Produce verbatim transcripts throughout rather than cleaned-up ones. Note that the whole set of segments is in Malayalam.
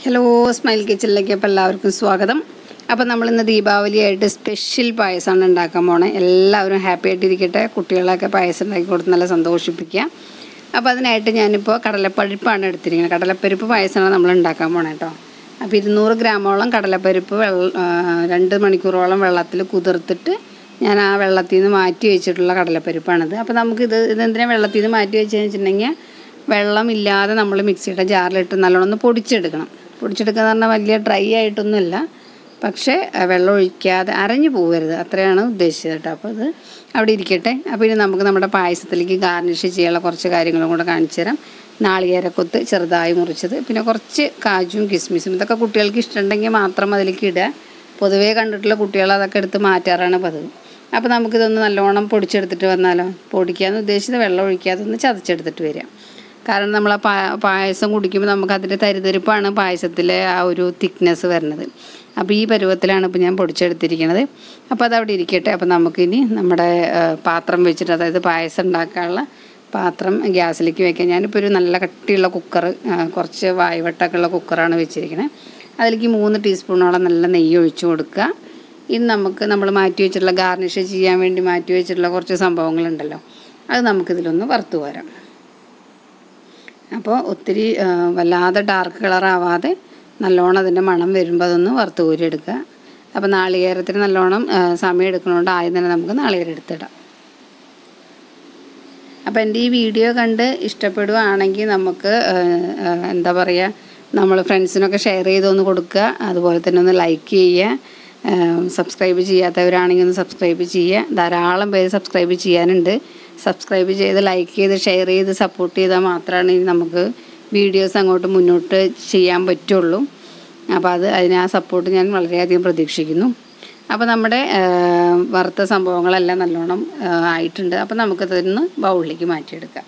ഹലോ സ്മൈൽ കിച്ചണിലേക്ക് അപ്പോൾ എല്ലാവർക്കും സ്വാഗതം. അപ്പോൾ നമ്മളിന്ന് ദീപാവലിയായിട്ട് സ്പെഷ്യൽ പായസമാണ് ഉണ്ടാക്കാൻ പോണേ. എല്ലാവരും ഹാപ്പി ആയിട്ടിരിക്കട്ടെ. കുട്ടികളൊക്കെ പായസം ഉണ്ടാക്കി കൊടുത്ത് നല്ല സന്തോഷിപ്പിക്കുക. അപ്പോൾ അതിനായിട്ട് ഞാനിപ്പോൾ കടലപ്പരിപ്പാണ് എടുത്തിരിക്കുന്നത്. കടലപ്പരിപ്പ് പായസമാണ് നമ്മൾ ഉണ്ടാക്കാൻ പോണേ കേട്ടോ. അപ്പോൾ ഇരുന്നൂറ് ഗ്രാമോളം കടലപ്പരിപ്പ് വെള്ള രണ്ട് മണിക്കൂറോളം വെള്ളത്തിൽ കുതിർത്തിട്ട് ഞാൻ ആ വെള്ളത്തിൽ നിന്ന് മാറ്റി വെച്ചിട്ടുള്ള കടലപ്പരിപ്പാണിത്. അപ്പോൾ നമുക്കിത് ഇതെന്തിനാണ് വെള്ളത്തിൽ നിന്ന് മാറ്റി വെച്ചതെന്ന് വെച്ചിട്ടുണ്ടെങ്കിൽ വെള്ളമില്ലാതെ നമ്മൾ മിക്സിയുടെ ജാറിലിട്ട് നല്ലോണം ഒന്ന് പൊടിച്ചെടുക്കണം. പൊടിച്ചെടുക്കുക എന്ന് പറഞ്ഞാൽ വലിയ ഡ്രൈ ആയിട്ടൊന്നുമില്ല, പക്ഷേ വെള്ളം ഒഴിക്കാതെ അരഞ്ഞു പോകരുത്, അത്രയാണ് ഉദ്ദേശിച്ചത് കേട്ടോ. അപ്പോൾ അത് അവിടെ ഇരിക്കട്ടെ. അപ്പോൾ ഇനി നമുക്ക് നമ്മുടെ പായസത്തിലേക്ക് ഗാർണിഷ് ചെയ്യാനുള്ള കുറച്ച് കാര്യങ്ങളും കൂടെ കാണിച്ചു തരാം. നാളികേരക്കൊത്ത് ചെറുതായി മുറിച്ചത്, പിന്നെ കുറച്ച് കാജും കിസ്മിസും. ഇതൊക്കെ കുട്ടികൾക്ക് ഇഷ്ടമുണ്ടെങ്കിൽ മാത്രം അതിലേക്ക് ഇടുക. പൊതുവേ കണ്ടിട്ടുള്ള കുട്ടികൾ അതൊക്കെ എടുത്ത് മാറ്റാറാണ് പതിവ്. അപ്പോൾ നമുക്കിതൊന്ന് നല്ലോണം പൊടിച്ചെടുത്തിട്ട് വന്നാലോ. പൊടിക്കാമെന്ന് ഉദ്ദേശിച്ചത് വെള്ളം ഒഴിക്കാതെ ഒന്ന് ചതച്ചെടുത്തിട്ട് വരിക. കാരണം നമ്മൾ ആ പാ പായസം കുടിക്കുമ്പോൾ നമുക്ക് അതിൻ്റെ തരിതരിപ്പാണ് പായസത്തിലെ ആ ഒരു തിക്നെസ് വരുന്നത്. അപ്പോൾ ഈ പരുവത്തിലാണ് ഇപ്പോൾ ഞാൻ പൊടിച്ചെടുത്തിരിക്കുന്നത്. അപ്പോൾ അതവിടെ ഇരിക്കട്ടെ. അപ്പോൾ നമുക്കിനി നമ്മുടെ പാത്രം വെച്ചിട്ട്, അതായത് പായസം ഉണ്ടാക്കാനുള്ള പാത്രം ഗ്യാസിലേക്ക് വയ്ക്കാം. ഞാനിപ്പോൾ ഒരു നല്ല കട്ടിയുള്ള കുക്കർ, കുറച്ച് വായുവട്ടമൊക്കെ ഉള്ള കുക്കറാണ് വെച്ചിരിക്കുന്നത്. അതിലേക്ക് മൂന്ന് ടീസ്പൂണോളം നല്ല നെയ്യ് ഒഴിച്ച് കൊടുക്കുക. ഇനി നമുക്ക് നമ്മൾ മാറ്റി വെച്ചിട്ടുള്ള ഗാർണിഷ് ചെയ്യാൻ വേണ്ടി മാറ്റി വെച്ചിട്ടുള്ള കുറച്ച് സംഭവങ്ങളുണ്ടല്ലോ, അത് നമുക്കിതിലൊന്ന് വറുത്ത് പോരാം. അപ്പോൾ ഒത്തിരി വല്ലാതെ ഡാർക്ക് കളറാവാതെ നല്ലോണം അതിൻ്റെ മണം വരുമ്പോൾ അതൊന്ന് വറുത്ത് കോരിയെടുക്കുക. അപ്പോൾ നാളികേരത്തിന് നല്ലോണം സമയം എടുക്കുന്നതുകൊണ്ട് ആദ്യം തന്നെ നമുക്ക് നാളികേരം എടുത്തിടാം. അപ്പോൾ എൻ്റെ ഈ വീഡിയോ കണ്ട് ഇഷ്ടപ്പെടുകയാണെങ്കിൽ നമുക്ക് എന്താ പറയുക, നമ്മൾ ഫ്രണ്ട്സിനൊക്കെ ഷെയർ ചെയ്തൊന്ന് കൊടുക്കുക. അതുപോലെ തന്നെ ഒന്ന് ലൈക്ക് ചെയ്യുക. സബ്സ്ക്രൈബ് ചെയ്യാത്തവരാണെങ്കിൽ ഒന്ന് സബ്സ്ക്രൈബ് ചെയ്യുക. ധാരാളം പേര് സബ്സ്ക്രൈബ് ചെയ്യാനുണ്ട്. സബ്സ്ക്രൈബ് ചെയ്ത് ലൈക്ക് ചെയ്ത് ഷെയർ ചെയ്ത് സപ്പോർട്ട് ചെയ്താൽ മാത്രമാണ് ഇനി നമുക്ക് വീഡിയോസ് അങ്ങോട്ട് മുന്നോട്ട് ചെയ്യാൻ പറ്റുള്ളൂ. അപ്പോൾ അത് അതിന് ആ സപ്പോർട്ട് ഞാൻ വളരെയധികം പ്രതീക്ഷിക്കുന്നു. അപ്പോൾ നമ്മുടെ വറുത്ത സംഭവങ്ങളെല്ലാം നല്ലോണം ആയിട്ടുണ്ട്. അപ്പോൾ നമുക്കതൊന്ന് ബൗളിലേക്ക് മാറ്റിയെടുക്കാം.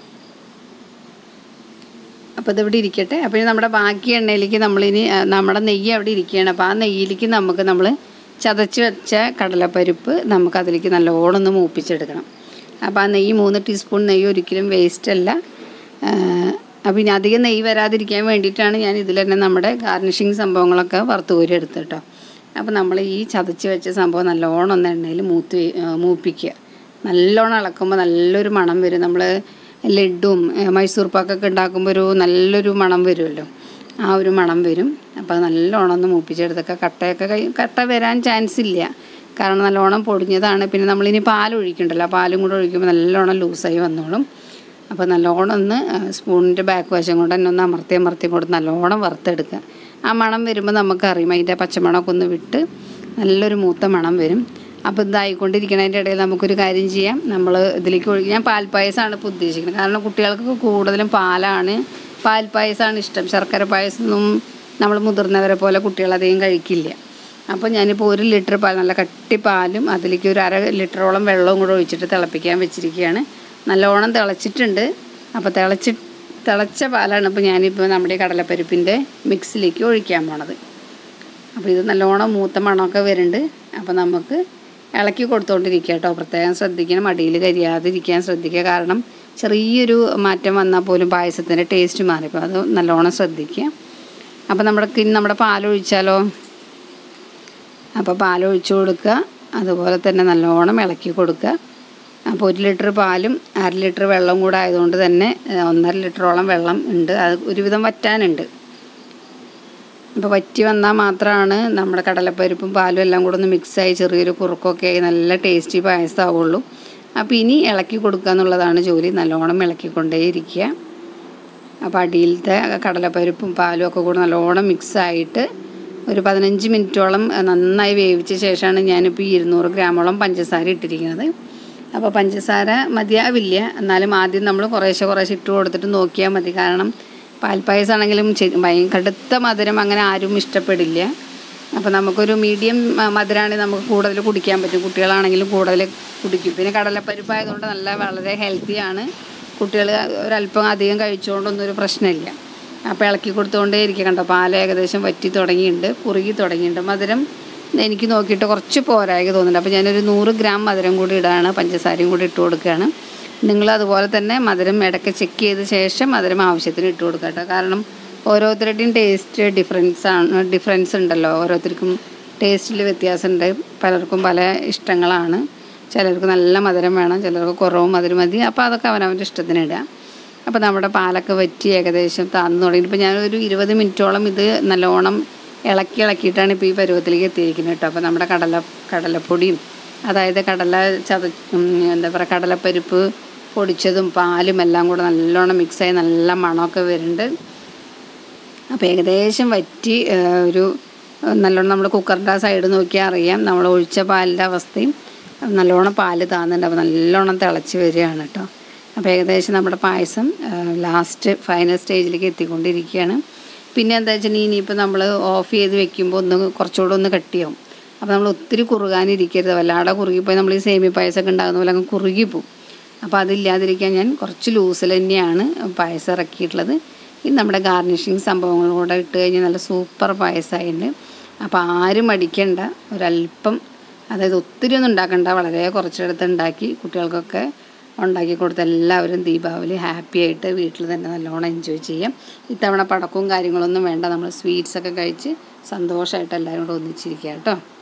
അപ്പോൾ ഇതിവിടെ ഇരിക്കട്ടെ. അപ്പോൾ ഇനി നമ്മുടെ ബാക്കി എണ്ണയിലേക്ക് നമ്മളിനി നമ്മുടെ നെയ്യ് അവിടെ ഇരിക്കുകയാണ്. അപ്പോൾ ആ നെയ്യിലേക്ക് നമുക്ക് നമ്മൾ ചതച്ച് വെച്ച കടലപ്പരിപ്പ് നമുക്കതിലേക്ക് നല്ലോണം ഒന്ന് മൂപ്പിച്ചെടുക്കണം. അപ്പോൾ ആ നെയ്യ് മൂന്ന് ടീസ്പൂൺ നെയ്യ് ഒരിക്കലും വേസ്റ്റ് അല്ല. അപ്പോൾ ഇനി അധികം നെയ്യ് വരാതിരിക്കാൻ വേണ്ടിയിട്ടാണ് ഞാൻ ഇതിൽ തന്നെ നമ്മുടെ ഗാർണിഷിങ് സംഭവങ്ങളൊക്കെ വറുത്ത് കോരി എടുത്ത് കേട്ടോ. അപ്പോൾ നമ്മൾ ഈ ചതച്ച് വെച്ച സംഭവം നല്ലോണം ഒന്ന് എണ്ണയിൽ മൂത്ത് മൂപ്പിക്കുക. നല്ലോണം ഇളക്കുമ്പോൾ നല്ലൊരു മണം വരും. നമ്മൾ ലഡ്ഡും മൈസൂർ പാക്കൊക്കെ ഉണ്ടാക്കുമ്പോൾ ഒരു നല്ലൊരു മണം വരുമല്ലോ, ആ ഒരു മണം വരും. അപ്പോൾ അത് നല്ലോണം ഒന്ന് മൂപ്പിച്ചെടുത്തൊക്കെ കട്ടയൊക്കെ കൈ കട്ട വരാൻ ചാൻസ് ഇല്ല, കാരണം നല്ലോണം പൊടിഞ്ഞതാണ്. പിന്നെ നമ്മളിനി പാൽ ഒഴിക്കണ്ടല്ലോ, പാലും കൂടെ ഒഴിക്കുമ്പോൾ നല്ലോണം ലൂസായി വന്നോളും. അപ്പോൾ നല്ലോണം ഒന്ന് സ്പൂണിൻ്റെ ബാക്ക് വശം കൊണ്ട് തന്നെ ഒന്ന് അമർത്തി അമർത്തി കൊടുത്ത് നല്ലോണം വറുത്തെടുക്കുക. ആ മണം വരുമ്പോൾ നമുക്കറിയും അതിൻ്റെ പച്ചമണമൊക്കെ ഒന്ന് വിട്ട് നല്ലൊരു മൂത്ത മണം വരും. അപ്പോൾ ഇതായിക്കൊണ്ടിരിക്കുന്നതിൻ്റെ ഇടയിൽ നമുക്കൊരു കാര്യം ചെയ്യാം. നമ്മൾ ഇതിലേക്ക് ഒഴിക്കുക. ഞാൻ പാൽപ്പായസമാണ് ഇപ്പോൾ ഉദ്ദേശിക്കുന്നത്, കാരണം കുട്ടികൾക്ക് കൂടുതലും പാലാണ് പാൽപ്പായസമാണ് ഇഷ്ടം. ശർക്കര പായസമൊന്നും നമ്മൾ മുതിർന്നവരെ പോലെ കുട്ടികളധികം കഴിക്കില്ല. അപ്പോൾ ഞാനിപ്പോൾ ഒരു ലിറ്റർ പാൽ, നല്ല കട്ടി പാലും അതിലേക്ക് ഒരു അര ലിറ്ററോളം വെള്ളവും കൂടെ ഒഴിച്ചിട്ട് തിളപ്പിക്കാൻ വെച്ചിരിക്കുകയാണ്. നല്ലോണം തിളച്ചിട്ടുണ്ട്. അപ്പോൾ തിളച്ച് തിളച്ച പാലാണ് ഇപ്പോൾ ഞാനിപ്പോൾ നമ്മുടെ കടലപ്പരിപ്പിൻ്റെ മിക്സിലേക്ക് ഒഴിക്കാൻ പോണത്. അപ്പോൾ ഇത് നല്ലോണം മൂത്ത മണമൊക്കെ വരുന്നുണ്ട്. അപ്പോൾ നമുക്ക് ഇളക്കി കൊടുത്തുകൊണ്ടിരിക്കുക കേട്ടോ. പ്രത്യേകം ശ്രദ്ധിക്കണം, അടിയിൽ കരിയാതിരിക്കാൻ ശ്രദ്ധിക്കുക. കാരണം ചെറിയൊരു മാറ്റം വന്നാൽ പോലും പായസത്തിൻ്റെ ടേസ്റ്റ് മാറിപ്പോൾ അത് നല്ലോണം ശ്രദ്ധിക്കുക. അപ്പോൾ നമ്മുടെ ഇനി നമ്മുടെ പാലൊഴിച്ചാലോ. അപ്പോൾ പാലൊഴിച്ച് കൊടുക്കുക. അതുപോലെ തന്നെ നല്ലോണം ഇളക്കി കൊടുക്കുക. അപ്പോൾ ഒരു ലിറ്റർ പാലും അര ലിറ്റർ വെള്ളം കൂടെ ആയതുകൊണ്ട് തന്നെ ഒന്നര ലിറ്ററോളം വെള്ളം ഉണ്ട്. അത് ഒരുവിധം വറ്റാനുണ്ട്. അപ്പോൾ വറ്റി വന്നാൽ മാത്രമാണ് നമ്മുടെ കടലപ്പരിപ്പും പാലും എല്ലാം കൂടെ ഒന്ന് മിക്സായി ചെറിയൊരു കുറുക്കൊക്കെ ആയി നല്ല ടേസ്റ്റി പായസമാവുള്ളൂ. അപ്പോൾ ഇനി ഇളക്കി കൊടുക്കുക എന്നുള്ളതാണ് ജോലി. നല്ലോണം ഇളക്കിക്കൊണ്ടേയിരിക്കുക. അപ്പോൾ അടിയിലത്തെ കടലപ്പരിപ്പും പാലും ഒക്കെ കൂടെ നല്ലോണം മിക്സായിട്ട് ഒരു പതിനഞ്ച് മിനിറ്റോളം നന്നായി വേവിച്ച ശേഷമാണ് ഞാനിപ്പോൾ ഈ ഇരുന്നൂറ് ഗ്രാമോളം പഞ്ചസാര ഇട്ടിരിക്കുന്നത്. അപ്പോൾ പഞ്ചസാര മതിയാവില്ല, എന്നാലും ആദ്യം നമ്മൾ കുറേശ്ശെ കുറേശ്ശെ ഇട്ട് കൊടുത്തിട്ട് നോക്കിയാൽ മതി. കാരണം പാൽപ്പായസമാണെങ്കിലും ഭയങ്കര കടുത്ത മധുരം അങ്ങനെ ആരും ഇഷ്ടപ്പെടില്ല. അപ്പോൾ നമുക്കൊരു മീഡിയം മധുരമാണെങ്കിൽ നമുക്ക് കൂടുതൽ കുടിക്കാൻ പറ്റും. കുട്ടികളാണെങ്കിലും കൂടുതൽ കുടിക്കും. പിന്നെ കടലപ്പരിപ്പായതുകൊണ്ട് നല്ല വളരെ ഹെൽത്തിയാണ്. കുട്ടികൾ ഒരല്പം അധികം കഴിച്ചുകൊണ്ടൊന്നും ഒരു പ്രശ്നമില്ല. അപ്പോൾ ഇളക്കി കൊടുത്തുകൊണ്ടേ ഇരിക്കുക. കണ്ടോ, പാൽ ഏകദേശം വറ്റി തുടങ്ങിയിട്ടുണ്ട്, കുറുകി തുടങ്ങിയിട്ടുണ്ട്. മധുരം എനിക്ക് നോക്കിയിട്ട് കുറച്ച് പോരായ്ക തോന്നുന്നുണ്ട്. അപ്പോൾ ഞാനൊരു നൂറ് ഗ്രാം മധുരം കൂടി ഇടാണ്, പഞ്ചസാരയും കൂടി ഇട്ട് കൊടുക്കുകയാണ്. നിങ്ങൾ അതുപോലെ തന്നെ മധുരം ഇടയ്ക്ക് ചെക്ക് ചെയ്ത ശേഷം മധുരം ആവശ്യത്തിന് ഇട്ട് കൊടുക്കുക കേട്ടോ. കാരണം ഓരോരുത്തരുടെയും ടേസ്റ്റ് ഡിഫറൻസ് ആണ് ഡിഫറൻസ് ഉണ്ടല്ലോ. ഓരോരുത്തർക്കും ടേസ്റ്റിൽ വ്യത്യാസമുണ്ട്. പലർക്കും പല ഇഷ്ടങ്ങളാണ്. ചിലർക്ക് നല്ല മധുരം വേണം, ചിലർക്ക് കുറവും മധുരം മതി. അപ്പോൾ അതൊക്കെ അവനവൻ്റെ ഇഷ്ടത്തിന് ഇടുക. അപ്പോൾ നമ്മുടെ പാലൊക്കെ വറ്റി ഏകദേശം താന്നു തുടങ്ങി. ഇപ്പോൾ ഞാനൊരു ഇരുപത് മിനിറ്റോളം ഇത് നല്ലോണം ഇളക്കി ഇളക്കിയിട്ടാണ് ഇപ്പോൾ ഈ പരുവത്തിലേക്ക് എത്തിയിരിക്കുന്നത് കേട്ടോ. അപ്പോൾ നമ്മുടെ കടല കടലപ്പൊടിയും അതായത് കടല ചത എന്താ പറയുക കടലപ്പരിപ്പ് പൊടിച്ചതും പാലും എല്ലാം കൂടെ നല്ലോണം മിക്സായി നല്ല മണമൊക്കെ വരുന്നുണ്ട്. അപ്പോൾ ഏകദേശം വറ്റി ഒരു നല്ലോണം നമ്മൾ കുക്കറിൻ്റെ ആ സൈഡ് നോക്കിയാൽ അറിയാം നമ്മൾ ഒഴിച്ച പാലിൻ്റെ അവസ്ഥയും. നല്ലോണം പാല് താന്നുണ്ട്. അപ്പോൾ നല്ലോണം തിളച്ച് വരികയാണ് കേട്ടോ. അപ്പോൾ ഏകദേശം നമ്മുടെ പായസം ലാസ്റ്റ് ഫൈനൽ സ്റ്റേജിലേക്ക് എത്തിക്കൊണ്ടിരിക്കുകയാണ്. പിന്നെ എന്താ വെച്ചിട്ടുണ്ടെങ്കിൽ ഇനിയിപ്പോൾ നമ്മൾ ഓഫ് ചെയ്ത് വെക്കുമ്പോൾ ഒന്ന് കുറച്ചുകൂടെ ഒന്ന് കട്ടിയാവും. അപ്പോൾ നമ്മൾ ഒത്തിരി കുറുകാനിരിക്കരുത്. വല്ലാതെ കുറുകിപ്പോയി നമ്മൾ ഈ സേമിയ പായസമൊക്കെ ഉണ്ടാകുന്ന പോലെ അങ്ങ് കുറുകിപ്പോവും. അപ്പോൾ അതില്ലാതിരിക്കാൻ ഞാൻ കുറച്ച് ലൂസിൽ തന്നെയാണ് പായസം ഇറക്കിയിട്ടുള്ളത്. ഇനി നമ്മുടെ ഗാർണിഷിങ് സംഭവങ്ങളും കൂടെ ഇട്ട് കഴിഞ്ഞാൽ നല്ല സൂപ്പർ പായസമായിട്ടുണ്ട്. അപ്പോൾ ആരും മടിക്കണ്ട, ഒരല്പം അതായത് ഒത്തിരി ഒന്നും ഉണ്ടാക്കണ്ട, വളരെ കുറച്ചെടുത്ത് ഉണ്ടാക്കി കുട്ടികൾക്കൊക്കെ ഉണ്ടാക്കി കൊടുത്ത് എല്ലാവരും ദീപാവലി ഹാപ്പി ആയിട്ട് വീട്ടിൽ തന്നെ നല്ലോണം എൻജോയ് ചെയ്യാം. ഇത്തവണ പടക്കവും കാര്യങ്ങളൊന്നും വേണ്ട, നമ്മൾ സ്വീറ്റ്സൊക്കെ കഴിച്ച് സന്തോഷമായിട്ട് എല്ലാവരും കൂടെ ഒന്നിച്ചിരിക്കുക കേട്ടോ.